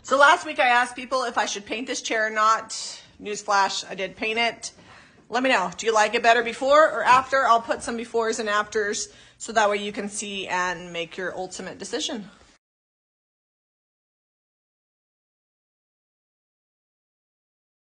So last week I asked people if I should paint this chair or not. Newsflash, I did paint it. Let me know, do you like it better before or after? I'll put some befores and afters so that way you can see and make your ultimate decision.